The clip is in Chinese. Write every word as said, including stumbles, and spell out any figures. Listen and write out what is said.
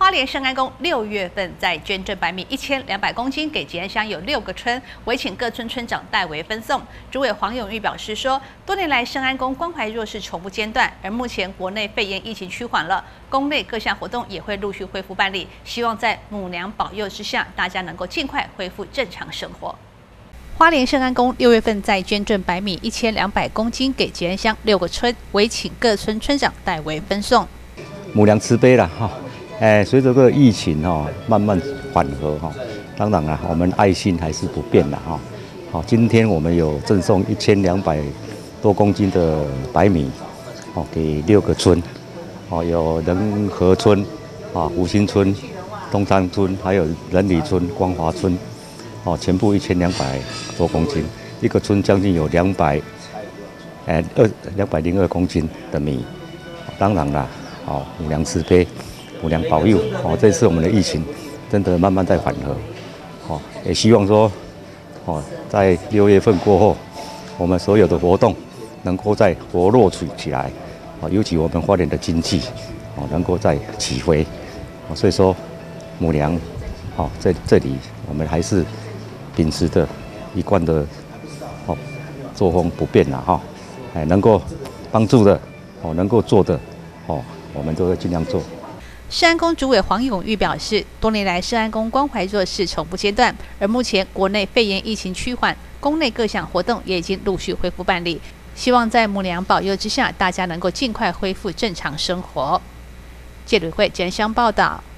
花莲圣安宫六月份在捐赠白米一千两百公斤给吉安乡有六个村，委请各村村长代为分送。主委黄永玉表示说，多年来圣安宫关怀弱势从不间断，而目前国内肺炎疫情趋缓了，宫内各项活动也会陆续恢复办理，希望在母娘保佑之下，大家能够尽快恢复正常生活。花莲圣安宫六月份在捐赠白米一千两百公斤给吉安乡六个村，委请各村村长代为分送。 母娘慈悲了哈。哎，随着这个疫情哈慢慢缓和哈，当然了，我们爱心还是不变的哈。好，今天我们有赠送一千两百多公斤的白米，哦，给六个村，哦，有仁和村、啊湖心村、东山村，还有仁里村、光华村，哦，全部一千两百多公斤，一个村将近有两百，哎二两百零二公斤的米。当然了，好，母娘慈悲。母娘保佑哦！这次我们的疫情真的慢慢在缓和，哦，也希望说，哦，在六月份过后，我们所有的活动能够再活络起起来，哦，尤其我们花莲的经济，哦，能够再起飞，哦，所以说母娘，哦，在这里我们还是秉持着一贯的哦作风不变了哈，哎，能够帮助的，哦，能够做的，哦，我们都会尽量做。 圣安宫主委黄永玉表示，多年来圣安宫关怀弱势从不间断，而目前国内肺炎疫情趋缓，宫内各项活动也已经陆续恢复办理，希望在母娘保佑之下，大家能够尽快恢复正常生活。记者会吉安乡报道。